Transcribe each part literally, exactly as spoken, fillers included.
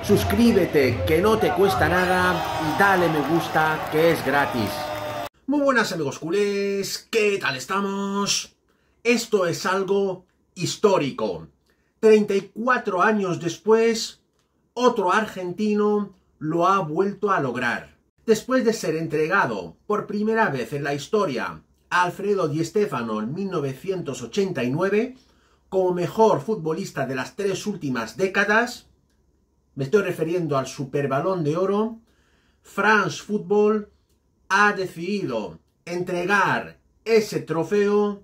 Suscríbete, que no te cuesta nada, y dale me gusta, que es gratis. Muy buenas amigos culés, ¿qué tal estamos? Esto es algo histórico. treinta y cuatro años después, otro argentino lo ha vuelto a lograr. Después de ser entregado por primera vez en la historia a Alfredo Di Stéfano en mil novecientos ochenta y nueve como mejor futbolista de las tres últimas décadas, me estoy refiriendo al Super Balón de Oro, France Football ha decidido entregar ese trofeo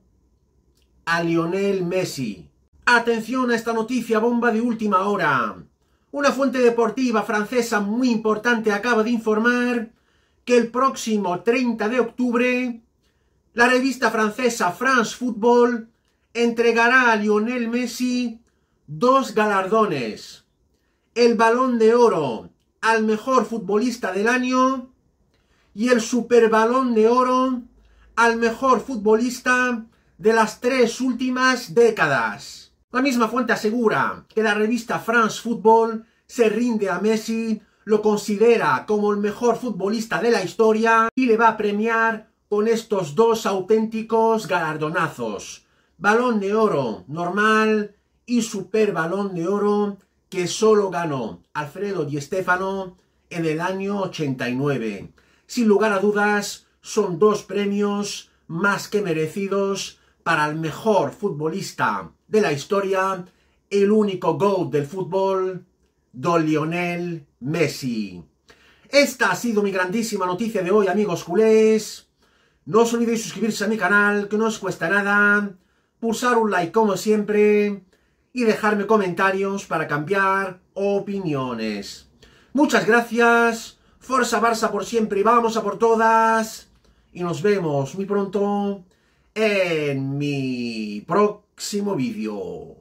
a Lionel Messi. Atención a esta noticia bomba de última hora. Una fuente deportiva francesa muy importante acaba de informar que el próximo treinta de octubre la revista francesa France Football entregará a Lionel Messi dos galardones: el Balón de Oro al mejor futbolista del año y el Super Balón de Oro al mejor futbolista de las tres últimas décadas. La misma fuente asegura que la revista France Football se rinde a Messi, lo considera como el mejor futbolista de la historia y le va a premiar con estos dos auténticos galardonazos: Balón de Oro normal y Super Balón de Oro, que solo ganó Alfredo Di Stéfano en el año ochenta y nueve. Sin lugar a dudas, son dos premios más que merecidos para el mejor futbolista de la historia, el único GOAT del fútbol, don Lionel Messi. Esta ha sido mi grandísima noticia de hoy, amigos culés. No os olvidéis suscribirse a mi canal, que no os cuesta nada, pulsar un like como siempre y dejarme comentarios para cambiar opiniones. Muchas gracias, Forza Barça por siempre y vamos a por todas. Y nos vemos muy pronto en mi próximo vídeo.